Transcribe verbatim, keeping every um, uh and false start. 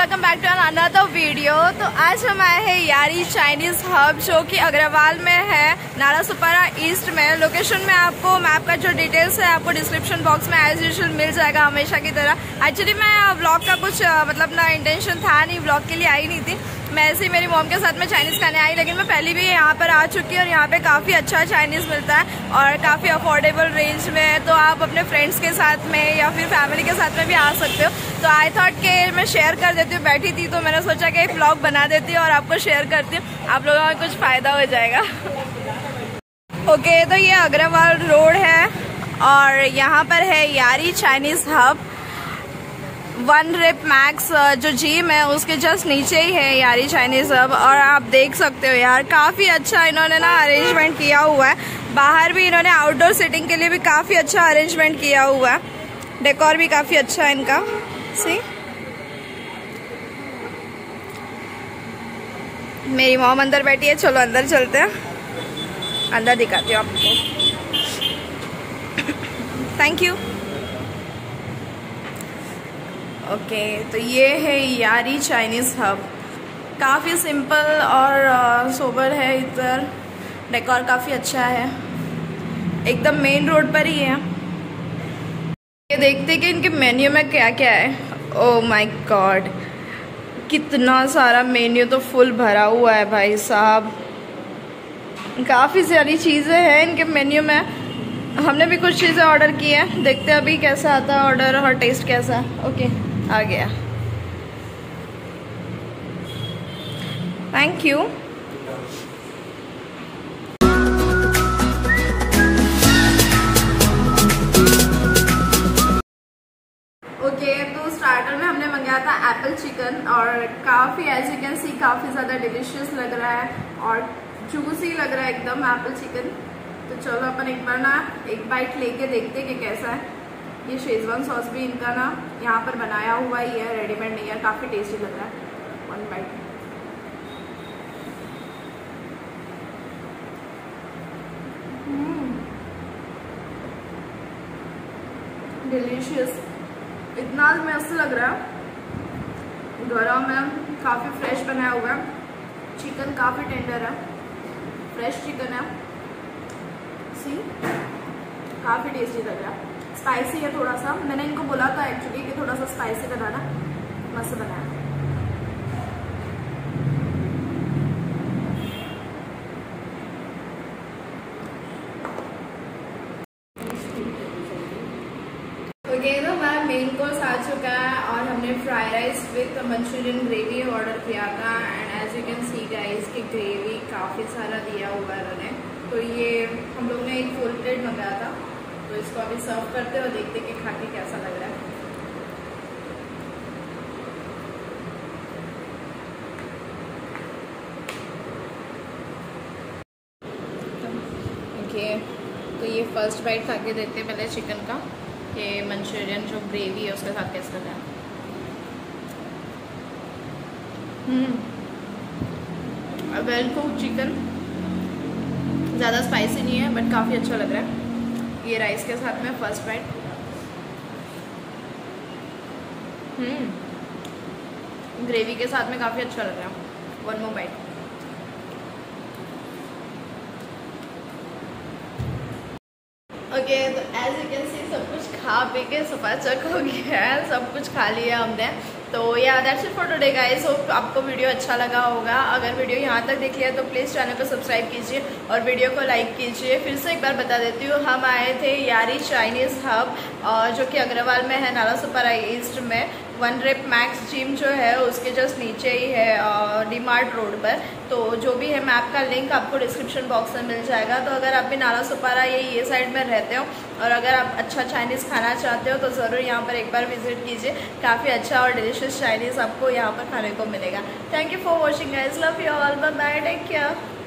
Welcome back to another video. तो आज हम आए हैं यारी चाइनीज हब, जो कि अग्रवाल में है, नालासोपारा ईस्ट में। लोकेशन में आपको मैप का जो डिटेल्स है आपको डिस्क्रिप्शन बॉक्स में एज यूजुअल मिल जाएगा, हमेशा की तरह। एक्चुअली मैं व्लॉग का कुछ मतलब ना इंटेंशन था नहीं, व्लॉग के लिए आई नहीं थी मैं, ऐसे ही मेरी मॉम के साथ में चाइनीज़ खाने आई। लेकिन मैं पहले भी यहाँ पर आ चुकी हूँ और यहाँ पे काफ़ी अच्छा चाइनीज़ मिलता है और काफ़ी अफोर्डेबल रेंज में है। तो आप अपने फ्रेंड्स के साथ में या फिर फैमिली के साथ में भी आ सकते हो। तो आई थॉट कि मैं शेयर कर देती हूँ, बैठी थी तो मैंने सोचा कि एक व्लॉग बना देती हूँ और आपको शेयर करती हूँ, आप लोगों को कुछ फ़ायदा हो जाएगा। ओके okay, तो ये अग्रवाल रोड है और यहाँ पर है Yaari Chinese hub. One rep max जो जिम है उसके जस्ट नीचे ही है यारी चाइनीज हब। और आप देख सकते हो यार, काफ़ी अच्छा इन्होंने ना अरेंजमेंट किया हुआ है। बाहर भी इन्होंने आउटडोर सीटिंग के लिए भी काफ़ी अच्छा अरेंजमेंट किया हुआ है। डेकोर भी काफ़ी अच्छा है इनका। सी मेरी मॉम अंदर बैठी है, चलो अंदर चलते हैं, अंदर दिखाती हूँ आपको। Thank you. ओके okay, तो ये है यारी चाइनीज़ हब। काफ़ी सिंपल और सोबर है इधर, डेकोर काफ़ी अच्छा है, एकदम मेन रोड पर ही है। ये देखते कि इनके मेन्यू में क्या क्या है। ओह माय गॉड, कितना सारा मेन्यू तो फुल भरा हुआ है भाई साहब। काफ़ी सारी चीज़ें हैं इनके मेन्यू में। हमने भी कुछ चीज़ें ऑर्डर की है, देखते हैं अभी कैसा आता है ऑर्डर और टेस्ट कैसा है। Okay okay. आ गया, थैंक यू। ओके तो स्टार्टर में हमने मंगाया था एप्पल चिकन और काफ़ी एज यू कैन सी काफ़ी ज़्यादा डिलीशियस लग रहा है और जूसी लग रहा है एकदम एप्पल चिकन। तो चलो अपन एक बार ना एक बाइट लेके देखते कि कैसा है। ये शेजवान सॉस भी इनका ना यहाँ पर बनाया हुआ ही है, रेडीमेड नहीं है। काफ़ी टेस्टी लग रहा है। One byte. डिलीशियस, इतना मस्त लग रहा है। गरम है, काफ़ी फ्रेश बनाया हुआ है। चिकन काफ़ी टेंडर है, फ्रेश चिकन है। सी काफ़ी टेस्टी लग रहा है। स्पाइसी है थोड़ा सा, मैंने इनको बोला था एक्चुअली कि थोड़ा सा स्पाइसी बनाना, मस्त बनाया। ओके तो हमारा मेन कोर्स आ चुका है और हमने fry rice with Manchurian gravy order किया था। And as you can see guys की ग्रेवी काफ़ी सारा दिया हुआ है उन्होंने। तो ये हम लोग ने एक फुल प्लेट मंगाया था, तो इसको अभी सर्व करते और देखते कि खा के कैसा लग रहा है। ओके तो ये फर्स्ट बाइट खा के देखते पहले चिकन का, ये मंचूरियन जो ग्रेवी है उसके साथ कैसा लग रहा है। हम्म वेल कुक चिकन, ज़्यादा स्पाइसी नहीं है बट काफ़ी अच्छा लग रहा है। ये राइस के साथ में फर्स्ट बाइट। हम्म ग्रेवी के साथ में काफ़ी अच्छा लग रहा है। One more bite. ओके तो एज यू कैन सी सब कुछ खा पी के सपाचक हो गया है, सब कुछ खा लिया हमने। तो yeah that's it for today guys. Hope आपको वीडियो अच्छा लगा होगा। अगर वीडियो यहाँ तक देख लिया तो प्लीज़ चैनल को सब्सक्राइब कीजिए और वीडियो को लाइक कीजिए। फिर से एक बार बता देती हूँ, हम आए थे यारी चाइनीज़ हब जो कि अग्रवाल में है, नालासोपारा ईस्ट में। वन रिप मैक्स जिम जो है उसके जस्ट नीचे ही है, डी मार्ट रोड पर। तो जो भी है मैप का लिंक आपको डिस्क्रिप्शन बॉक्स में मिल जाएगा। तो अगर आप भी नालासोपारा ये ये साइड में रहते हो और अगर आप अच्छा चाइनीज़ खाना चाहते हो तो ज़रूर यहाँ पर एक बार विजिट कीजिए। काफ़ी अच्छा और डिलीशियस चाइनीज़ आपको यहाँ पर खाने को मिलेगा। Thank you for watching guys, love you all, bye bye, take care.